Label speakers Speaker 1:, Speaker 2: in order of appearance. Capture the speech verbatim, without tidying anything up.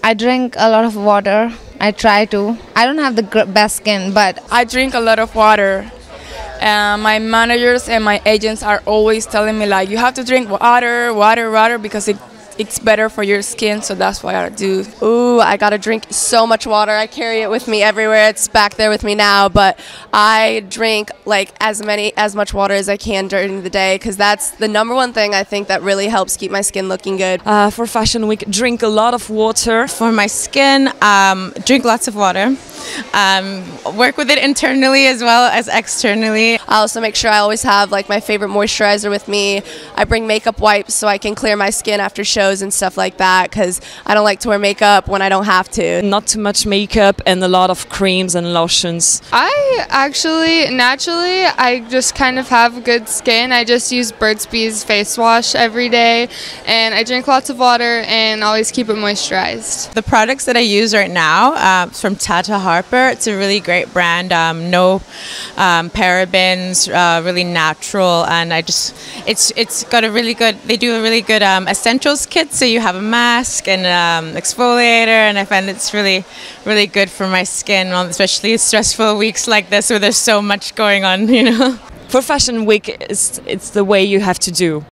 Speaker 1: I drink a lot of water. I try to. I don't have the gr- best skin, but
Speaker 2: I drink a lot of water. Uh, my managers and my agents are always telling me like, you have to drink water, water, water, because it it's better for your skin, so that's why I do.
Speaker 3: Ooh, I gotta drink so much water. I carry it with me everywhere. It's back there with me now, but I drink like as many as much water as I can during the day, because that's the number one thing I think that really helps keep my skin looking good.
Speaker 4: Uh, for Fashion Week, drink a lot of water.
Speaker 5: For my skin, um, drink lots of water. Um, work with it internally as well as externally.
Speaker 3: I also make sure I always have like my favorite moisturizer with me. I bring makeup wipes so I can clear my skin after shows and stuff like that, because I don't like to wear makeup when I don't have to.
Speaker 4: Not too much makeup and a lot of creams and lotions.
Speaker 6: I actually, naturally, I just kind of have good skin. I just use Burt's Bees face wash every day, and I drink lots of water and always keep it moisturized.
Speaker 5: The products that I use right now uh, from Tata Harper. It's a really great brand. Um, no um, parabens, uh, really natural, and I just it's it's got a really good. They do a really good um, essentials kit. So you have a mask and um, exfoliator, and I find it's really really good for my skin, especially stressful weeks like this where there's so much going on. You know.
Speaker 4: For Fashion Week, it's it's the way you have to do.